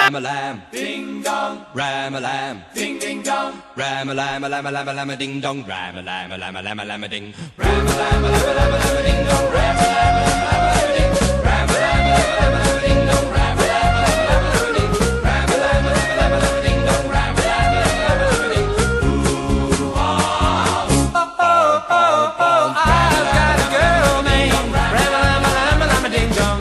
ram, ding dong, ram a lam, ding ding dong, ram a lam, a lam, a lam, a lam, a ding dong, ram a lam, a lam, a lam, a lam, a ding, ram a lam, a lam, a lam, a lam, a ding dong, ram a lam, a lam.